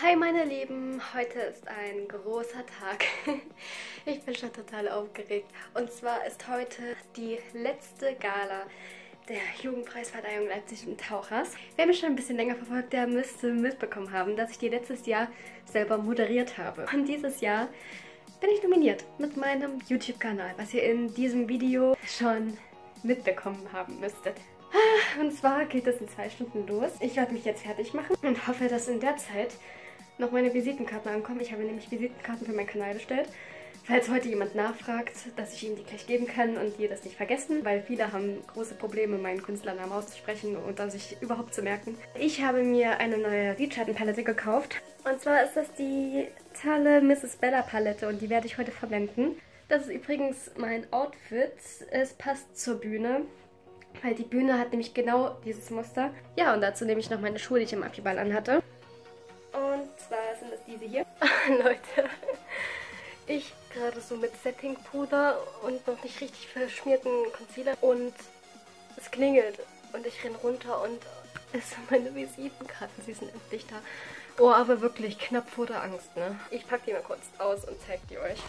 Hi meine Lieben, heute ist ein großer Tag. Ich bin schon total aufgeregt. Und zwar ist heute die letzte Gala der Jugendpreisverleihung Leipzig Tauchers. Wer mich schon ein bisschen länger verfolgt, der müsste mitbekommen haben, dass ich die letztes Jahr selber moderiert habe. Und dieses Jahr bin ich nominiert mit meinem YouTube-Kanal, was ihr in diesem Video schon mitbekommen haben müsstet. Und zwar geht es in 2 Stunden los. Ich werde mich jetzt fertig machen und hoffe, dass in der Zeit noch meine Visitenkarten ankommen. Ich habe nämlich Visitenkarten für meinen Kanal bestellt. Falls heute jemand nachfragt, dass ich ihm die gleich geben kann und die das nicht vergessen, weil viele haben große Probleme, meinen Künstlernamen auszusprechen und dann sich überhaupt zu merken. Ich habe mir eine neue Lidschattenpalette gekauft. Und zwar ist das die Talle Mrs. Bella Palette und die werde ich heute verwenden. Das ist übrigens mein Outfit. Es passt zur Bühne, weil die Bühne hat nämlich genau dieses Muster. Ja, und dazu nehme ich noch meine Schuhe, die ich im Abiball anhatte. Und zwar sind es diese hier. Leute, ich gerade so mit Settingpuder und noch nicht richtig verschmierten Concealer und es klingelt und ich renne runter und es sind meine Visitenkarten, sie sind endlich da. Oh, aber wirklich knapp vor der Angst, ne? Ich packe die mal kurz aus und zeige die euch.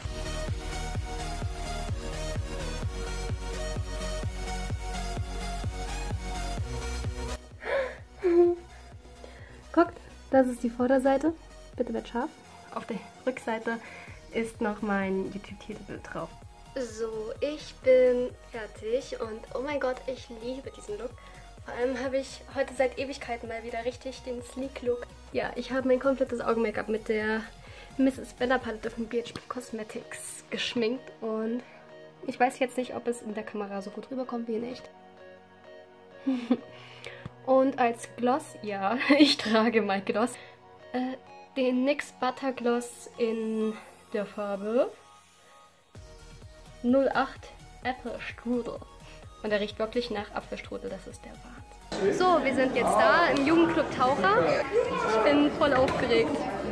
Guckt, das ist die Vorderseite. Bitte wird scharf. Auf der Rückseite ist noch mein YouTube-Titelbild drauf. So, ich bin fertig und oh mein Gott, ich liebe diesen Look. Vor allem habe ich heute seit Ewigkeiten mal wieder richtig den Sleek-Look. Ja, ich habe mein komplettes Augen-Make-up mit der Mrs. Bella Palette von BH Cosmetics geschminkt und ich weiß jetzt nicht, ob es in der Kamera so gut rüberkommt wie in echt. Und als Gloss, ja, ich trage mein Gloss, den NYX Butter Gloss in der Farbe 08 Apple Strudel. Und er riecht wirklich nach Apfelstrudel, das ist der Wahnsinn. So, wir sind jetzt da im Jugendclub Taucher. Ich bin voll aufgeregt.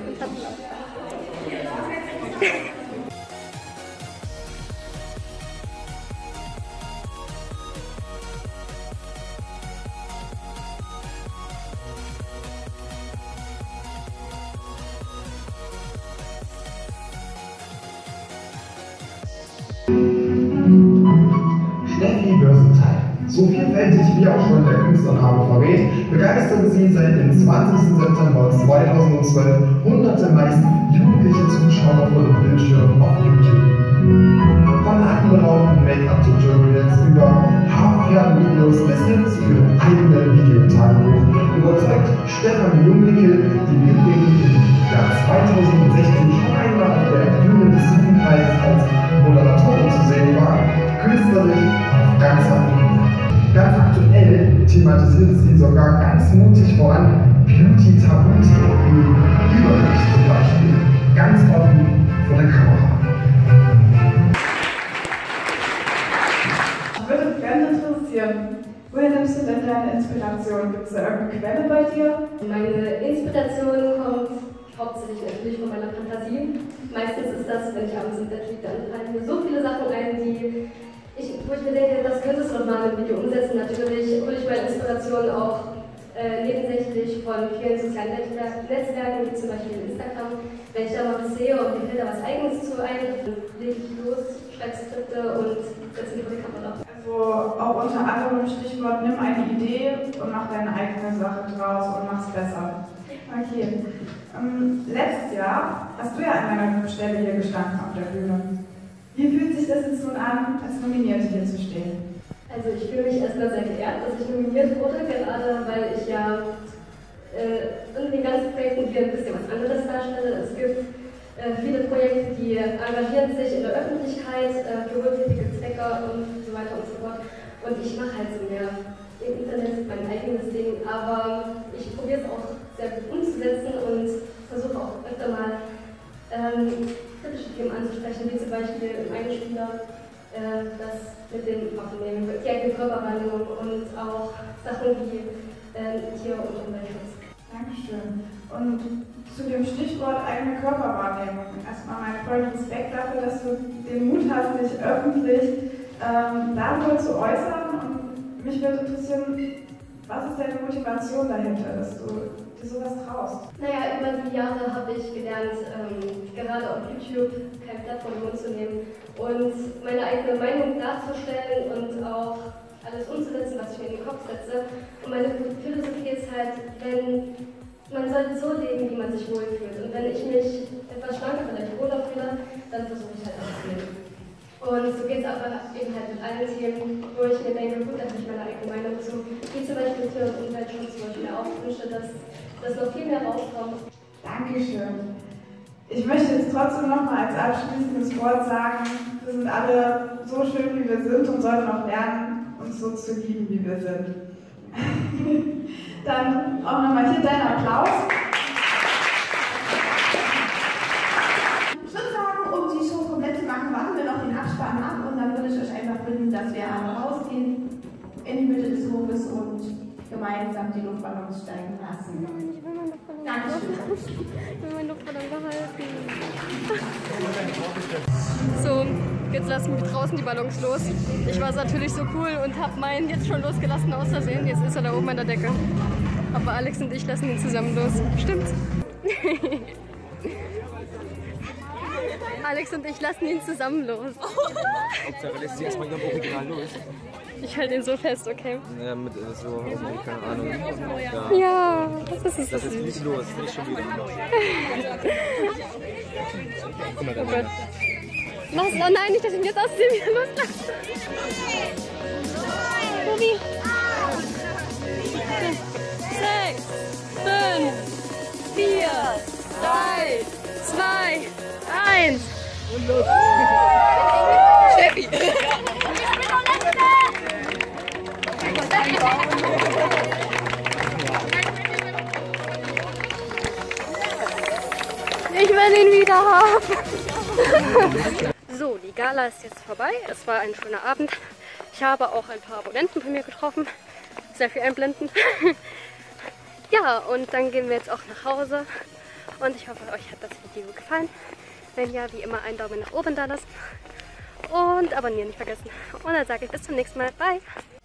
Steffi Börsenthal. So vielfältig wie auch schon der Künstlername verrät, begeisterte sie seit dem 20. September 2012 hunderte meist jugendliche Zuschauer vor dem Bildschirm auf YouTube. Von atemberaubenden Make-up-Tutorials über Haarfärben-Videos bis hin zu ihrem eigenen Videotagebuch überzeugt Stefanie Jungnickel die Lieblinge im Jahr 2016 schon einmal auf der Bühne des Jugendpreises als Moderatorin zu sehen war, künstlerisch auf ganzer Ebene. Ganz aktuell thematisiert sie sogar ganz mutig voran Beauty-Tabuthemen wie Übergewicht zum Beispiel, ganz offen vor der Kamera. Mich würde brennend interessieren, woher nimmst du denn deine Inspiration? Gibt es da irgendeine Quelle bei dir? Meine Inspiration kommt hauptsächlich natürlich von meiner Fantasie. Meistens ist das, wenn ich abends im Bett liege, dann fallen mir so viele Sachen ein, wo ich mir denke, das könntest du doch mal im Video umsetzen. Natürlich hole ich meine Inspiration auch nebensächlich von vielen sozialen Netzwerken, wie zum Beispiel Instagram. Wenn ich da mal was sehe und mir fällt da was Eigenes zu ein, dann lege ich los, schreibe Skripte und setze mich vor die Kamera. Also auch unter anderem Stichwort, nimm eine Idee und mach deine eigene Sache draus und mach's besser. Okay. Letztes Jahr hast du ja an meiner Stelle hier gestanden auf der Bühne. Wie fühlt sich das jetzt nun an, als Nominierte hier zu stehen? Also ich fühle mich erstmal sehr geehrt, dass ich nominiert wurde, gerade weil ich ja in den ganzen Projekten hier ein bisschen was anderes darstelle. Es gibt viele Projekte, die engagieren sich in der Öffentlichkeit für wohltätige Zwecke und so weiter und so fort. Und ich mache halt so mehr im Internet mein eigenes Ding, aber ich probiere es auch sehr gut umzusetzen und versuche auch öfter mal kritische Themen anzusprechen, wie zum Beispiel im Einspieler das mit den Waffennehmen, die eigene Körperwahrnehmung und auch Sachen wie Tier- und Umweltschutz. Dankeschön. Und zu dem Stichwort eigene Körperwahrnehmung. Erstmal meinen vollen Respekt dafür, dass du den Mut hast, dich öffentlich darüber zu äußern. Und mich würde interessieren, was ist deine Motivation dahinter, dass du dir sowas traust? Naja, über die Jahre habe ich gelernt, gerade auf YouTube kein Blatt vor den Mund zu nehmen und meine eigene Meinung darzustellen und auch alles umzusetzen, was ich mir in den Kopf setze. Und meine Philosophie ist halt, man sollte so leben, wie man sich wohlfühlt. Und wenn ich mich etwas schlanker, vielleicht wohler fühle, dann versuche ich halt das zu nehmen. Und so geht es aber eben halt mit allen Themen, wo ich mir denke, gut, da habe ich meine eigene Meinung zu. Wie zum Beispiel Tier- und Umweltschutz, wo ich mir auch wünsche, dass noch viel mehr rauskommt. Dankeschön. Ich möchte jetzt trotzdem noch mal als abschließendes Wort sagen, wir sind alle so schön, wie wir sind und sollten auch lernen, uns so zu lieben, wie wir sind. Dann auch nochmal hier dein Applaus. Ich würde sagen, um die Show komplett zu machen, warten wir noch den Abspann ab und dann würde ich euch einfach bitten, dass wir alle rausgehen in die Mitte des Hofes und gemeinsam die Luftballons steigen lassen. Dankeschön. Ich will meinen Luftballon behalten. So, jetzt lassen wir draußen die Ballons los. Ich war natürlich so cool und habe meinen jetzt schon losgelassen aus Versehen. Jetzt ist er da oben an der Decke. Aber Alex und ich lassen ihn zusammen los. Stimmt's? Alex und ich lassen ihn zusammen los. Hauptsache lässt sie erstmal ihrem Original los. Ich halte ihn so fest, okay? Ja, mit so, keine Ahnung. Ja, das ist Das ist nicht los, nicht schon wieder. Guck mal da. Oh Gott. Was? Oh nein, nicht, dass ich ihn jetzt aus dem wieder loslasse. Tobi. 6, 5, 4, 3, 2, 1. Und los. Steffi. Ich will ihn wieder haben. So, die Gala ist jetzt vorbei. Es war ein schöner Abend. Ich habe auch ein paar Abonnenten von mir getroffen. Sehr viel einblenden. Ja, und dann gehen wir jetzt auch nach Hause. Und ich hoffe, euch hat das Video gefallen. Wenn ja, wie immer einen Daumen nach oben da lassen. Und abonnieren nicht vergessen. Und dann sage ich bis zum nächsten Mal. Bye!